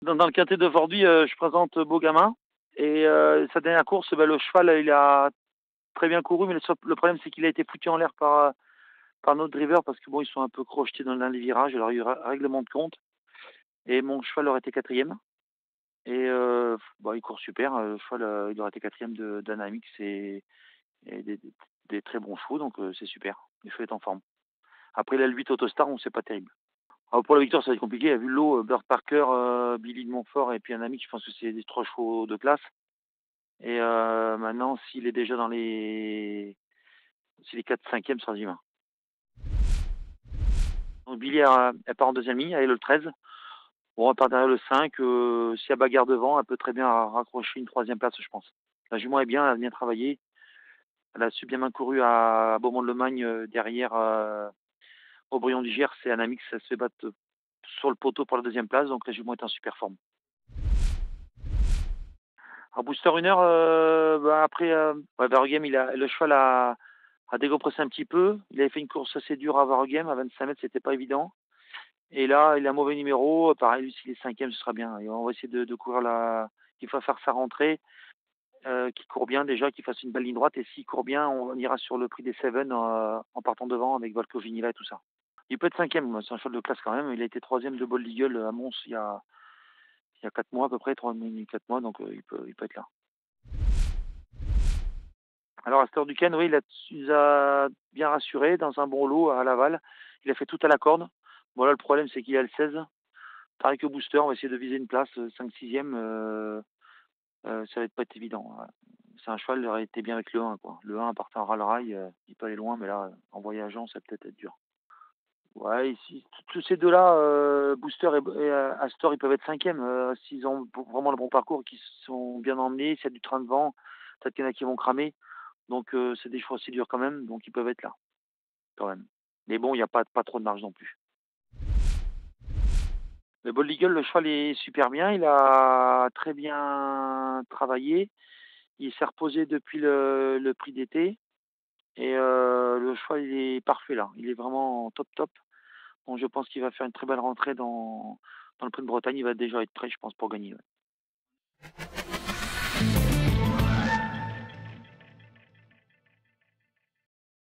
Dans le quintet d'aujourd'hui, je présente Beau Gamin. Et sa dernière course, le cheval, il a très bien couru, mais le problème, c'est qu'il a été foutu en l'air par notre driver parce que bon, ils sont un peu crochetés dans l'un des virages. Alors, il y a eu règlement de compte. Et mon cheval aurait été quatrième. Et il court super. Le cheval, il aurait été quatrième d'Anamix et des très bons chevaux, donc c'est super. Le cheval est en forme. Après, il a le 8 Autostar, on sait pas terrible. Alors pour la victoire, ça va être compliqué. Vu l'eau, Bird Parker, Billy de Montfort et puis Anamix, je pense que c'est des trois chevaux de classe. Et maintenant, s'il est déjà s'il est 4-5e, ce sera Zima. Donc Billy, elle part en deuxième ligne, elle est le 13. Bon, elle part derrière le 5. S'il y a bagarre devant, elle peut très bien raccrocher une troisième place, je pense. La jument est bien, elle a bien travaillé. Elle a su bien main couru à Beaumont-de-Lomagne, derrière Aubryon du Gers et Anamix. Elle se fait battre sur le poteau pour la deuxième place, donc la jument est en super forme. Alors Booster 1 heure, après, Varugame, le cheval a décompressé un petit peu. Il avait fait une course assez dure à Varugame, à 25 mètres, c'était pas évident. Et là, il a un mauvais numéro. Pareil, lui, s'il est cinquième, ce sera bien. Et on va essayer de courir qu'il va faire sa rentrée, qu'il court bien déjà, qu'il fasse une belle ligne droite. Et s'il court bien, on ira sur le prix des Seven en partant devant avec Volko Vinila et tout ça. Il peut être cinquième, c'est un cheval de classe quand même. Il a été troisième de Bold Eagle à Mons il y a 4 mois à peu près, 4 mois, donc il peut être là. Alors, Astor Duquesne, oui, il nous a bien rassuré dans un bon lot à Laval. Il a fait tout à la corde. Voilà, le problème, c'est qu'il a le 16. Pareil que Booster, on va essayer de viser une place 5-6e. Ça va pas être évident. C'est un cheval, il aurait été bien avec le 1, quoi. Le 1 partant à rail, il peut aller loin, mais là, en voyageant, ça va peut-être être dur. Ouais, ici, tous ces deux-là, Booster et Astor, ils peuvent être 5e. S'ils ont vraiment le bon parcours, qu'ils sont bien emmenés, s'il y a du train de vent, peut-être qu'il y en a qui vont cramer. Donc c'est des choix assez durs quand même, donc ils peuvent être là, quand même. Mais bon, il n'y a pas trop de marge non plus. Le Bold Eagle, le cheval est super bien, il a très bien travaillé. Il s'est reposé depuis le prix d'été. Et le cheval, il est parfait là. Il est vraiment top top. Bon, je pense qu'il va faire une très belle rentrée dans le prix de Bretagne. Il va déjà être prêt, je pense, pour gagner. Ouais.